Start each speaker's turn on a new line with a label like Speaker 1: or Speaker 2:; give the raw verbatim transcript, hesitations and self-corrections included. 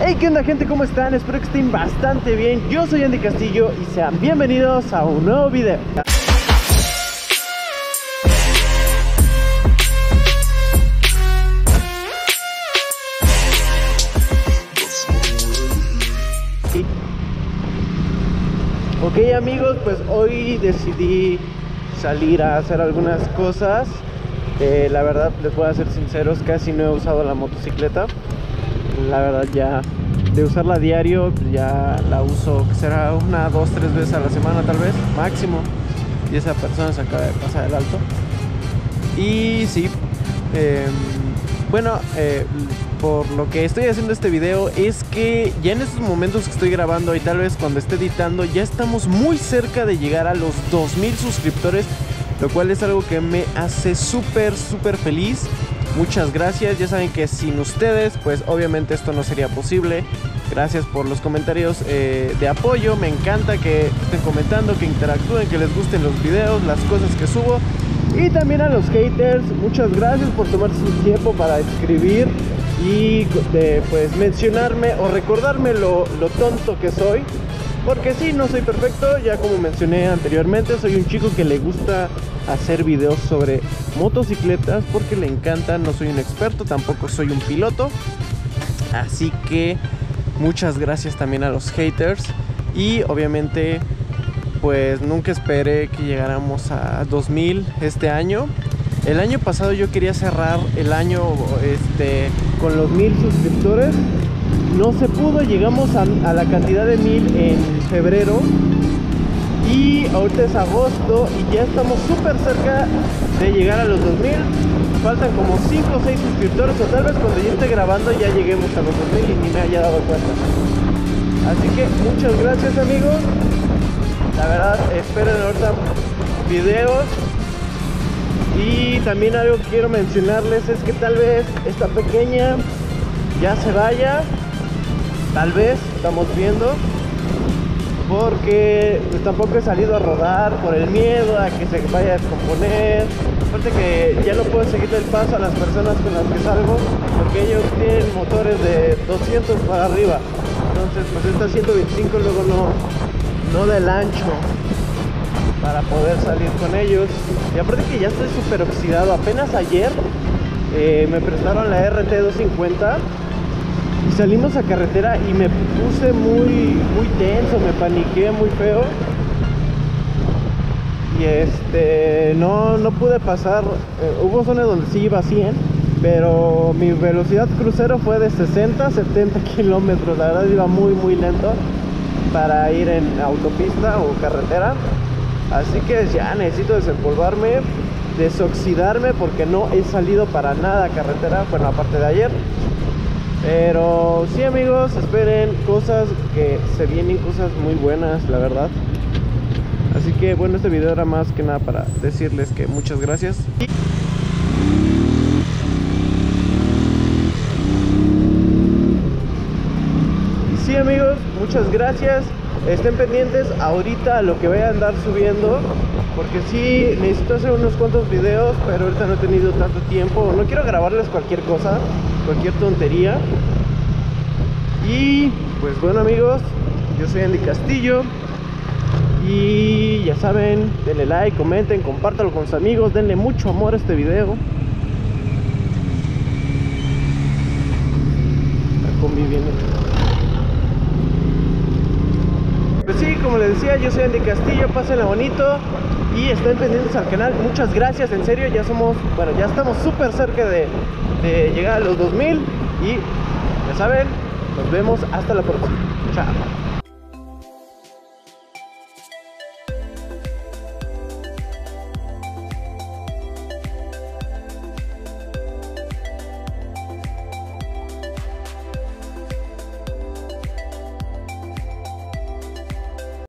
Speaker 1: Hey, ¿qué onda, gente? ¿Cómo están? Espero que estén bastante bien. Yo soy Andy Castillo y sean bienvenidos a un nuevo video. Ok, amigos, pues hoy decidí salir a hacer algunas cosas. Eh, la verdad, les voy a ser sinceros, casi no he usado la motocicleta. La verdad, ya de usarla a diario, ya la uso, que será una, dos, tres veces a la semana tal vez, máximo. Y esa persona se acaba de pasar el alto. Y sí, eh, bueno, eh, por lo que estoy haciendo este video es que ya en estos momentos que estoy grabando y tal vez cuando esté editando, ya estamos muy cerca de llegar a los dos mil suscriptores, lo cual es algo que me hace súper, súper feliz. Muchas gracias, ya saben que sin ustedes, pues obviamente esto no sería posible. Gracias por los comentarios eh, de apoyo, me encanta que estén comentando, que interactúen, que les gusten los videos, las cosas que subo. Y también a los haters, muchas gracias por tomarse su tiempo para escribir y de, pues mencionarme o recordarme lo, lo tonto que soy. Porque sí, no soy perfecto, ya como mencioné anteriormente, soy un chico que le gusta hacer videos sobre motocicletas porque le encanta. No soy un experto, tampoco soy un piloto. Así que muchas gracias también a los haters. Y obviamente pues nunca esperé que llegáramos a dos mil este año. El año pasado yo quería cerrar el año este, con los mil suscriptores. No se pudo, llegamos a, a la cantidad de mil en febrero. Y ahorita es agosto y ya estamos súper cerca de llegar a los dos mil. Faltan como cinco o seis suscriptores, o tal vez cuando yo esté grabando ya lleguemos a los dos mil y ni me haya dado cuenta. Así que muchas gracias, amigos. La verdad, esperen ahorita videos. Y también algo que quiero mencionarles es que tal vez esta pequeña ya se vaya. Tal vez, estamos viendo. Porque pues, tampoco he salido a rodar por el miedo a que se vaya a descomponer. Aparte que ya no puedo seguirle el paso a las personas con las que salgo, porque ellos tienen motores de doscientos para arriba. Entonces pues esta ciento veinticinco luego no, no del ancho para poder salir con ellos. Y aparte que ya estoy súper oxidado. Apenas ayer eh, me prestaron la R T doscientos cincuenta y salimos a carretera y me puse muy, muy tenso, me paniqué muy feo. Y este, no, no pude pasar. Eh, hubo zonas donde sí iba a cien, pero mi velocidad crucero fue de sesenta, setenta kilómetros. La verdad iba muy, muy lento para ir en autopista o carretera. Así que ya necesito desempolvarme, desoxidarme, porque no he salido para nada a carretera, bueno, aparte de ayer. Pero sí, amigos, esperen cosas que se vienen, cosas muy buenas, la verdad. Así que bueno, este video era más que nada para decirles que muchas gracias. Sí, amigos, muchas gracias. Estén pendientes ahorita a lo que voy a andar subiendo, porque sí necesito hacer unos cuantos videos, pero ahorita no he tenido tanto tiempo. No quiero grabarles cualquier cosa, cualquier tontería. Y pues bueno, amigos, yo soy Andy Castillo. Y ya saben, denle like, comenten, compártanlo con sus amigos, denle mucho amor a este video. Está conviviendo. Pues sí, como les decía, yo soy Andy Castillo, pásenla bonito y estén pendientes al canal. Muchas gracias, en serio, ya somos, bueno, ya estamos súper cerca de, de llegar a los dos mil. Y ya saben, nos vemos hasta la próxima. Chao.